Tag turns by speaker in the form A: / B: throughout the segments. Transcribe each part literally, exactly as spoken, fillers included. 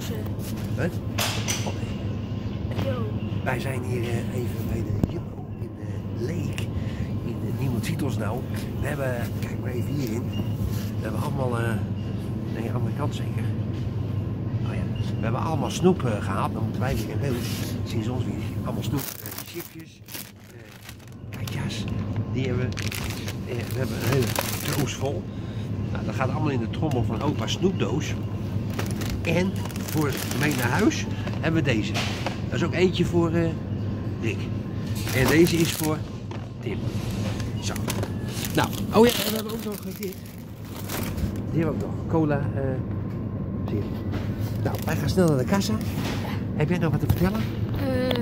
A: pauze.
B: Wat? Oh, nee.
A: Yo.
B: Wij zijn hier uh, even bij de Jumbo in de Leek, in de Nieuwe Titels nou. We hebben, kijk maar even hierin, we hebben allemaal, uh, nee, aan de andere kant zeker. Oh ja, we hebben allemaal snoep uh, gehaald, dan moeten wij weer in beeld, sinds ons weer, allemaal snoep, uh, chipjes, uh, katjas, die hebben we, uh, we hebben een hele doos vol. Nou, dat gaat allemaal in de trommel van opa snoepdoos. En voor mee naar huis hebben we deze. Dat is ook eentje voor uh, Rick. En deze is voor Tim. Zo. Nou, oh ja, en we hebben ook nog dit. Die hebben we ook nog. Cola. Uh, zie je. Nou, wij gaan snel naar de kassa. Heb jij nog wat te vertellen?
A: Uh,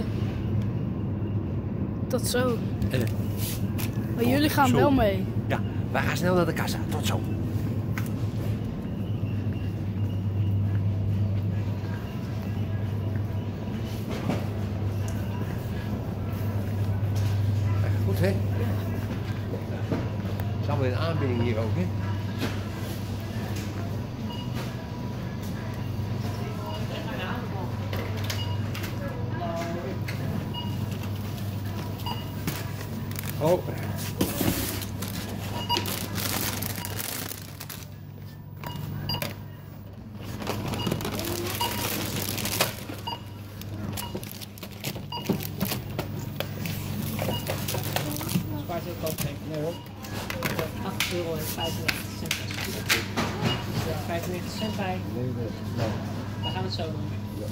A: tot zo.
B: Uh,
A: maar jullie gaan
B: zo.
A: wel mee.
B: Ja, wij gaan snel naar de kassa. Tot zo. Goed, hè? Het is allemaal in aanbieding hier ook, hè? Oh.
C: Nee hoor. acht euro en vijfennegentig cent. Dus vijfennegentig cent bij.
B: Nee, nee. Nou.
C: We gaan het zo doen.
B: Ja.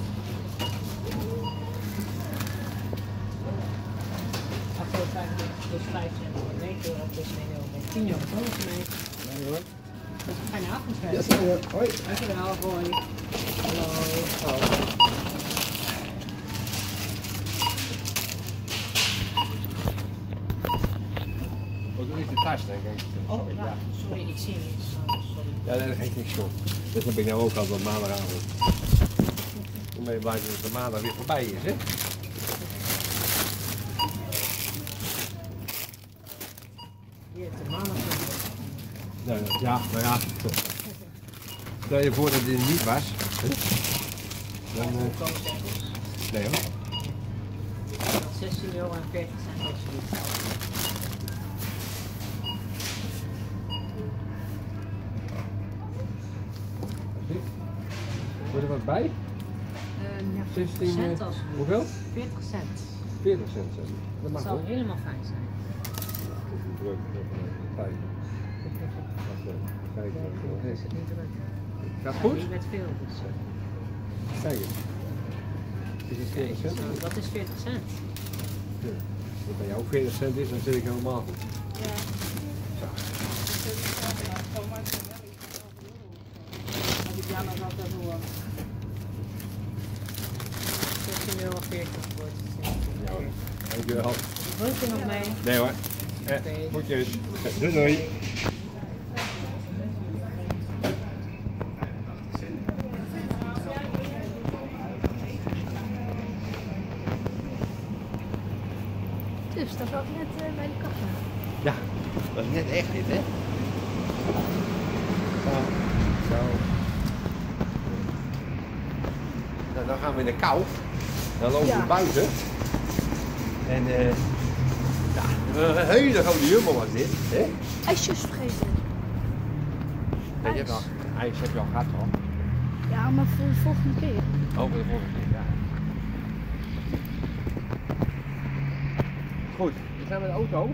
C: acht euro vijfennegentig plus vijf cent. negen euro plus één euro. tien euro bonus mee.
B: Nee hoor.
C: Dat is een fijne avond verder.
B: Ja, zeker. Hoi.
C: Dankjewel, hoi. Hallo. Oh.
B: De tas, denk ik.
C: Oh, ja. Sorry, ik zie niks. Sorry.
B: Ja, nee, dat geeft niks zo. Dat heb ik nou ook al op maandagavond. Om even blijven dat de maandag weer voorbij is, hè?
C: Hier, de maandag.
B: Ja, ja, nou ja. Stel je voor dat dit niet was. Hè? Dan, uh... nee hoor.
C: zestien euro en veertig cent alsjeblieft.
B: Wordt er wat bij?
C: Uh, ja,
B: zestien
C: cent
B: uh,
C: alsjeblieft.
B: hoeveel?
C: veertig cent.
B: veertig cent. Dat
C: Dat
B: mag
C: zou
B: wel.
C: helemaal fijn zijn.
B: Druk, vijf. Kijk,
C: Is het niet druk?
B: gaat goed?
C: Je bent veel, dus.
B: Kijk eens. Is het veertig cent?
C: Zo, dat is veertig cent.
B: Ja. Als bij jou veertig cent is, dan zit ik helemaal goed.
A: Ja.
B: Zo.
C: zestien euro veertig wordt het.
B: Ja, dankjewel.
C: Wilt je nog mee?
B: Nee hoor. Eh,
C: Oké.
B: goedjes. Doei doei.
A: Dus dat was net uh, bij de kassa.
B: Ja, dat is net echt dit, hè? Zo. Zo. Nou, dan gaan we in de kou. Dan lopen we
A: Ja.
B: buiten. En eh uh, ja, een hele grote Jumbo was dit, hè?
A: IJsjes vergeten.
B: Nee, je hebt al, ijs heb je al gehad, hoor.
A: Ja, maar voor de volgende keer.
B: Oh, voor de volgende keer, ja. Goed, we gaan met de auto.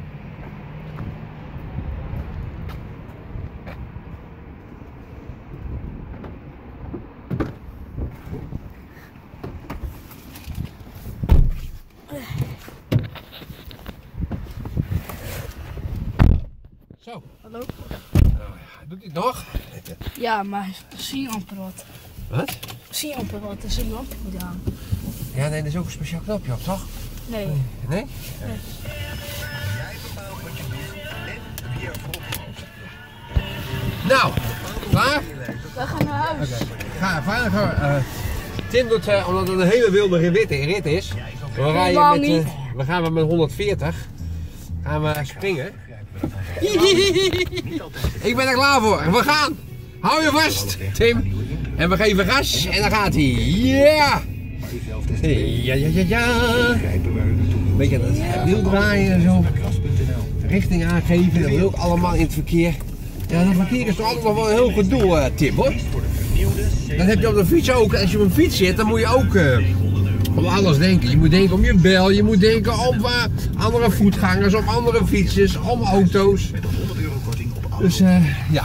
B: Zo.
A: Hallo?
B: Nou, ja, doet hij het nog?
A: Ja, maar zie je amper wat.
B: Wat?
A: Zie je amper wat, dus een lampje moet aan.
B: Ja, nee, er is ook een speciaal knopje op, toch?
A: Nee.
B: Nee?
A: Nee.
D: Jij bepaalt wat je doet en wie er volgt.
B: Nou, klaar?
A: We gaan naar huis.
B: Oké. Ga, gaan we. Uh, Tim doet, uh, omdat het een hele wilde rit, rit is, we, rijden met, uh, we gaan we met honderdveertig gaan we springen. Ik ben er klaar voor. We gaan. Hou je vast, Tim. En we geven gas en dan gaat hij. Ja! Ja, ja, ja, ja. Weet je, dat wiel draaien en zo. Richting aangeven, dat wil ook allemaal in het verkeer. Ja, dat verkeer is toch altijd nog wel een heel gedoe, uh, Tim, hoor. Dat heb je op de fiets ook. Als je op een fiets zit, dan moet je ook uh, om alles denken. Je moet denken om je bel, je moet denken om uh, andere voetgangers, om andere fietsers, om auto's. Dus uh, ja.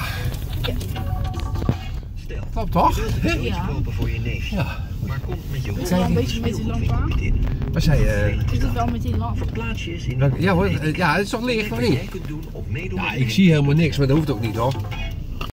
B: Klopt toch?
A: Ja.
B: Ja.
D: Maar komt met je
A: Het is wel een beetje met die lamp aan.
B: Wat zei je?
A: Is het wel met die lamp?
D: plaatsjes in
B: Ja hoor, ja, het is toch licht of niet?
D: jij kunt doen op meedoen.
B: Ja, ik zie helemaal niks, maar dat hoeft ook niet hoor.